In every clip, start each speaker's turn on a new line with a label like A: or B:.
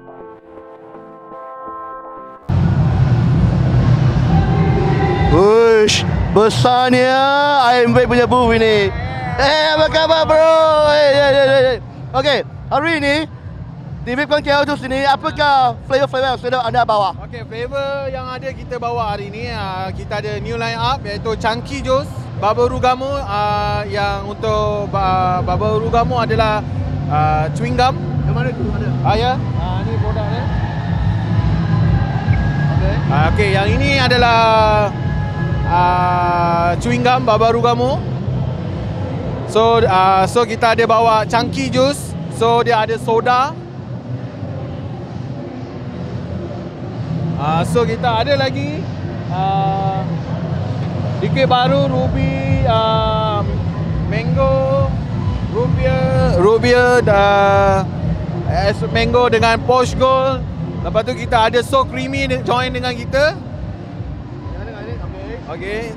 A: Ush, besarnya IMB punya booth ini. Apa khabar bro? Okay, hari ini di Vipcon KL Tours ini, apakah flavor-flavor yang sudah anda bawa?
B: Okay, flavor yang ada kita bawa hari ini, kita ada new line up iaitu Chunky Juice, Bubble Rugamo. Yang untuk Bubble Rugamo adalah chewing gum.
A: Yang mana tu ada?
B: Ya, ni produk dia. Okay, yang ini adalah chewing gum Bubble Rugamo. So kita ada bawa Chunky Juice. So dia ada soda. So kita ada lagi DK baru Ruby, Mango, Rubia Mango dengan Posh Gold. Lepas tu kita ada So Creamy join dengan kita. Okay.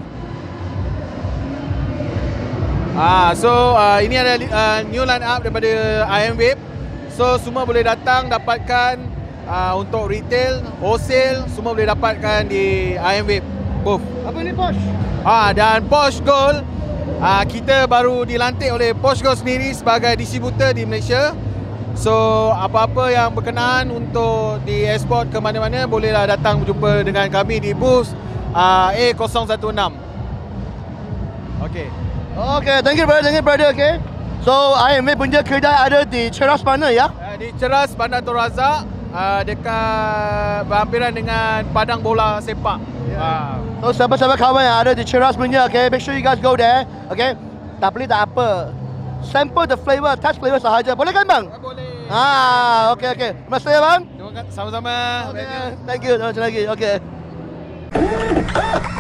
B: So ini ada new line up daripada IM Vape. So semua boleh datang dapatkan untuk retail, wholesale, semua boleh dapatkan di IM Vape booth.
A: Apa ni Posh?
B: Dan Posh Gold, kita baru dilantik oleh Posh Gold sendiri sebagai distributor di Malaysia. So apa-apa yang berkenaan untuk di ekspor ke mana-mana, bolehlah datang berjumpa dengan kami di booth A016. Okay.
A: Okay, thank you brother, okay. So IM Vape punya kedai ada di Ceras mana ya?
B: Di Ceras, Bandar Tun Razak, dekat berhampiran dengan padang bola sepak.
A: So sahabat-sahabat kawan yang ada di Ceras punya, okay, make sure you guys go there, okay. Tak beli tak apa, sample the flavor, test flavor sahaja, boleh kan bang?
B: Boleh.
A: Okay. Terima kasih bang.
B: Terima kasih, sama-sama.
A: Okay. Thank you, terima kasih lagi, okay.